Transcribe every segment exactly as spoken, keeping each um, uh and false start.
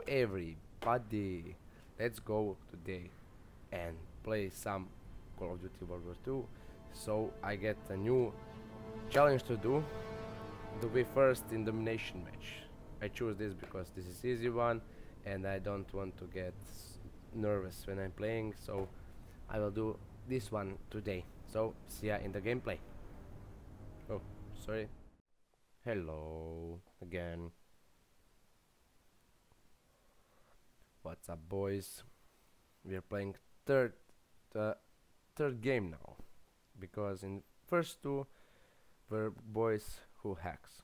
everybody, let's go today and play some Call of Duty World War two. So I get a new challenge to do, to be first in domination match. I choose this because this is easy one and I don't want to get nervous when I'm playing, so I will do this one today. So see ya in the gameplay. Oh, sorry. Hello again. What's up, boys? We are playing third uh, third game now, because in first two were boys who hacks,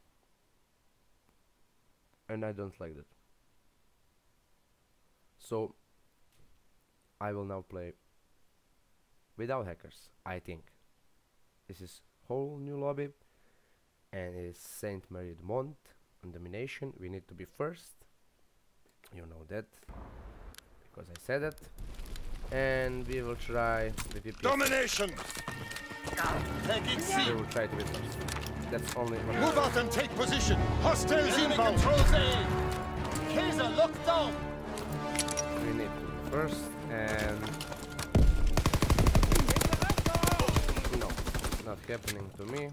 and I don't like that. So I will now play without hackers. I think this is whole new lobby, and it is Saint Marie de Mont on domination. We need to be first. You know that, because I said it. And we will try the V P S. Domination! Taking C. We will try to be first. That's only one. Move out and take position. Hostiles inbound. Controls A. Kaiser locked down. We need to be first, and no, it's not happening to me.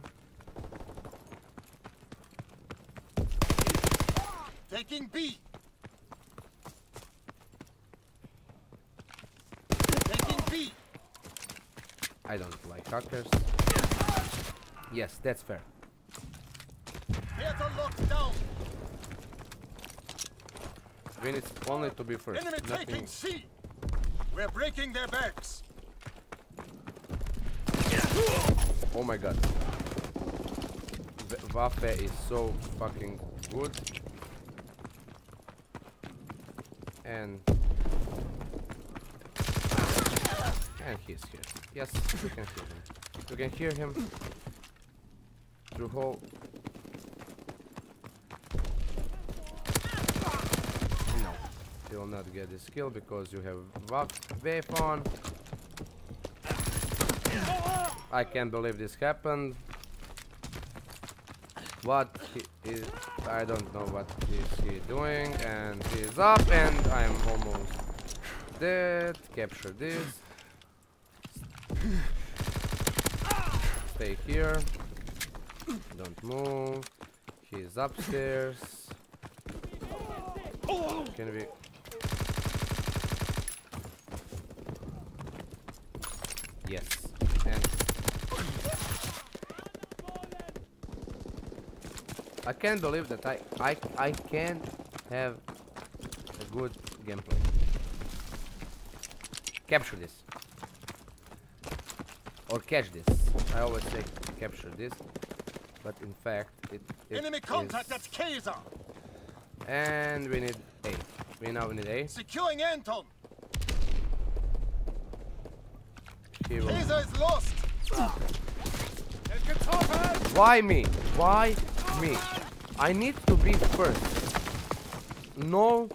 Taking B. B. I don't like hackers. Yes, that's fair. Theater locked down. We need only to be first. Enemy Nothing. taking C. We're breaking their backs. Oh my god. V Waffe is so fucking good. And And he's here. Yes, you can hear him. You can hear him through whole. No, you will not get this kill because you have weapon. I can't believe this happened. What he is, I don't know what is he doing, and he's up, and I'm almost dead. Capture this. Stay here. Don't move. He's upstairs. Can we? Yes. And I can't believe that I I I can't have a good gameplay. Capture this. Or catch this. I always say capture this, but in fact it, it Enemy contact is. at Kaiser. And we need A. We now need A. Securing Anton. He will. Kaiser is lost. Why me? Why me? I need to be first. No.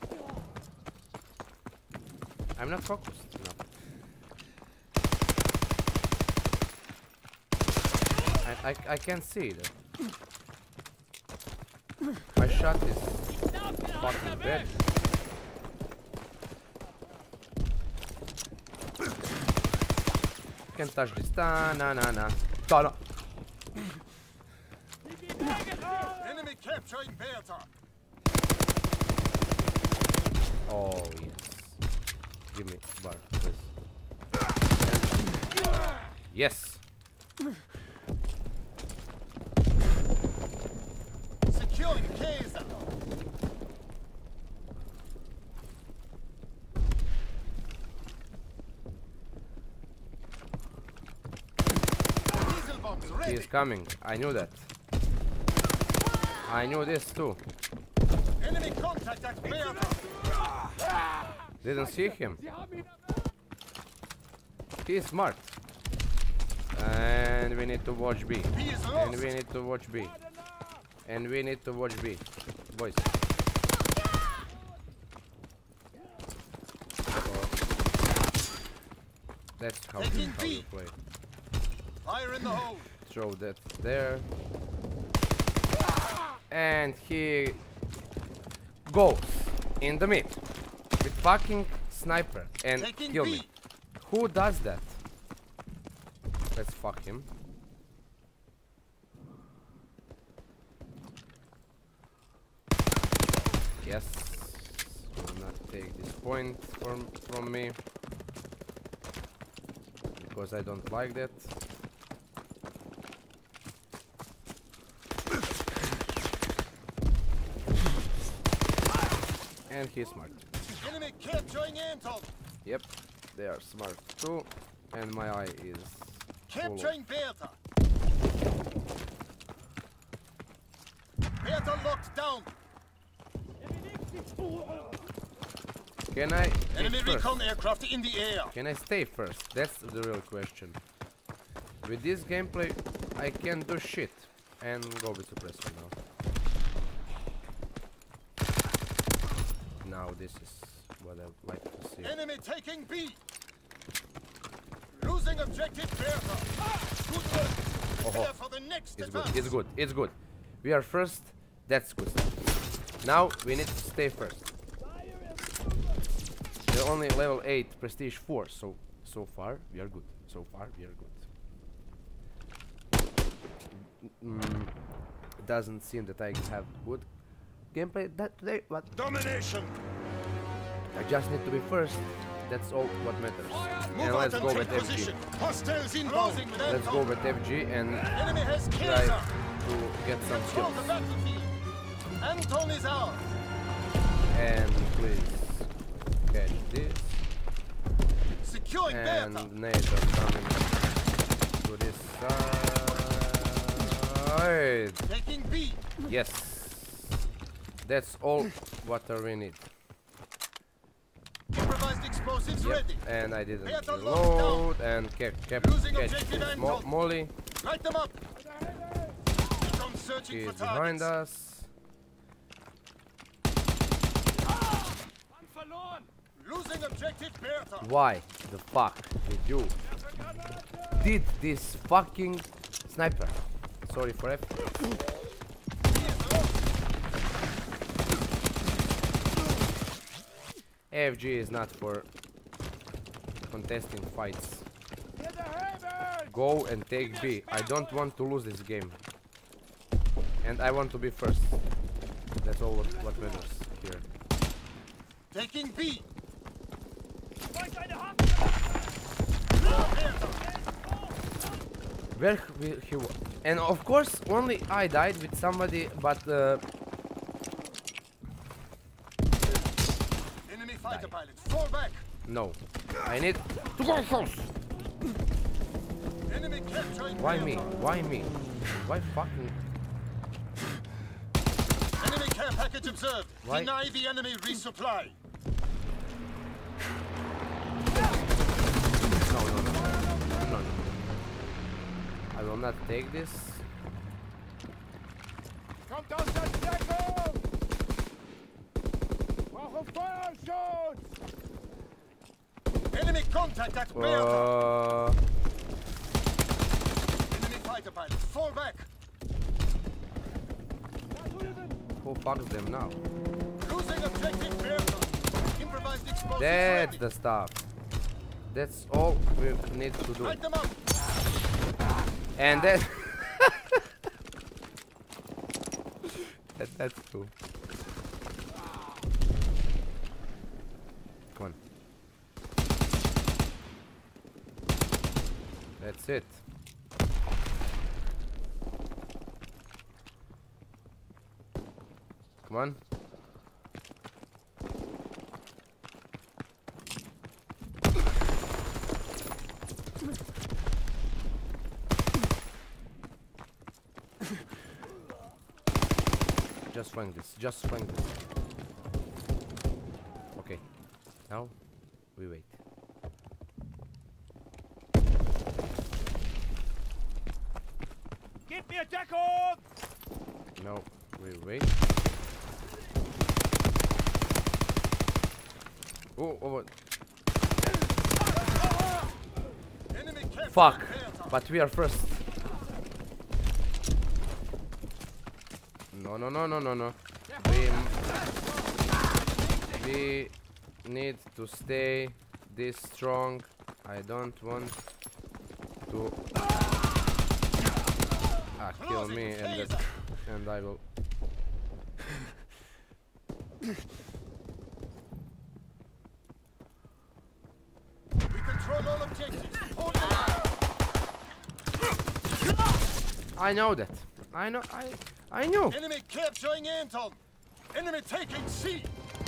I'm not focused. No. I, I can't see it. My shot is fucking bad. Can't touch this. Ta na na na. Ta na. Enemy capturing Bertha. Oh yes. Give me bar, please. Yes. Securing Kaiser. Diesel bombs ready. He is coming. I knew that. I knew this too. Enemy contact at Bertha. Didn't see him. He is smart. And we need to watch B. B is And lost. we need to watch B. And we need to watch B. Boys. Oh. That's how, Taking how you B. play. Fire in the hole. Throw that there. And he goes. in the mid with fucking sniper and Taking kill B. me. Who does that? Let's fuck him. Yes. Will not take this point from from me because I don't like that. And he's smart. Enemy capturing Anton. Yep, they are smart too. And my eye is full of- Capturing Bertha. Bertha locked down. Can I Enemy take first? recon aircraft in the air. Can I stay first? That's the real question. With this gameplay, I can do shit and go with suppressor now. Now this is what I would like to see. Enemy taking B. Losing objective Bertha. Good work. Oh, Prepare for the next it's good. advance. It's good. It's good. We are first. That's good. Now we need to stay first. We're only level eight, prestige four. So so far we are good. So far we are good. Mm, it doesn't seem that I have good gameplay that today, but Domination. I just need to be first. That's all what matters. Move And out let's and go take with F G. position. Hostiles inbound. Let's go with F G and Enemy has try Kaiser. to get some Control kills. the battlefield. Anton is out. And please catch this. Securing And Bertha. nades are coming to this side. Taking B. Yes. That's all what we need. Improvised explosives Yep. ready. And I didn't Bertha locked reload and kept, kept Losing catch objective this and mo top. molly. Light them up. Recon He searching is for behind targets. us. Losing objective Bertha. Why the fuck did you did this fucking sniper? Sorry for F. F G is not for contesting fights. Go and take B. I don't want to lose this game. And I want to be first. That's all what, what matters here. Taking B. Where will he wa- And of course only I died with somebody, but uh, Enemy fighter pilot. Fall back. no. I need to go first. Enemy capturing Why Bertha. me? Why me? Why fucking Enemy care package observed. Why? Deny the enemy resupply. no no no no no. I will not take this. Kommt aus der Deckung! Brauche Feuerschutz! Enemy contact at Bertha. Uh, Enemy fighter pilot. Fall back. who fucks them now? Losing objective Bertha. Improvised explosives That's ready. the stuff. That's all we need to do. Light them up. And then that, that's cool. Come on. That's it. Come on. Just flank this. Just flank this. Okay. Now we wait. Gib mir Deckung! Now we wait. Oh, oh, what? Enemy capturing Fuck! Bertha. But we are first. No, no, no, no, no, no. We We need to stay this strong. I don't want to ah, kill me and that, and I will. We control all objectives. Hold the line. I know that. I know. I. I knew. Enemy capturing Anton. Enemy taking C.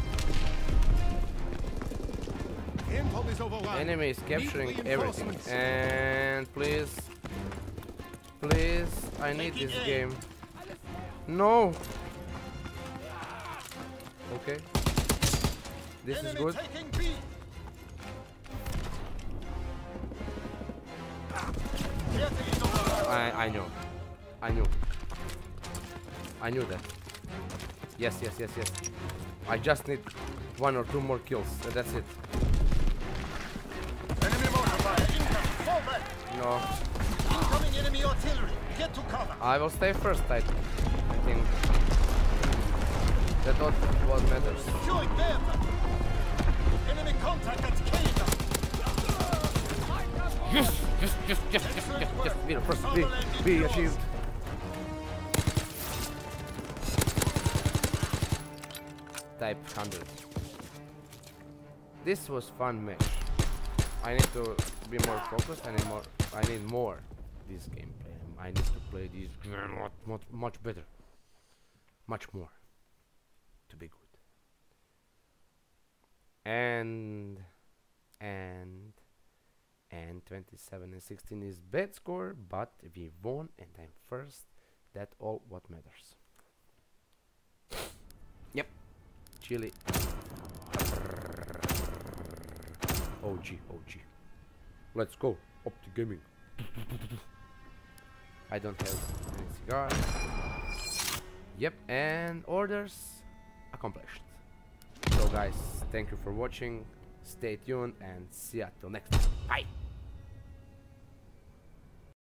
Anton is overrun. Enemy is capturing Need everything. reinforcements. And please, please, I need Taking this aim. game. No. Okay. This is Enemy good. taking B. Getting is overrun. I I knew. I knew. I knew that. Yes, yes, yes, yes. I just need one or two more kills, and that's it. Enemy mortar fire incoming. Fall back. No. Incoming enemy artillery. Get to cover. I will stay first, I, I think. That's what, what matters. Securing Bertha. Enemy contact at Kaiser. Yes, yes, yes, yes, yes, yes, yes. Be the first, be, be achieved. Type one hundred. This was fun match. I need to be more focused. I need more. I need more this gameplay. I need to play this game much, much, much better, much more, to be good. And and and twenty-seven and sixteen is bad score, but we won and I'm first. That's all what matters. Yep. Chile. O G, O G. Let's go. Opti Gaming. I don't have any cigar. Yep, and orders accomplished. So guys, thank you for watching. Stay tuned and see ya till next time. Bye.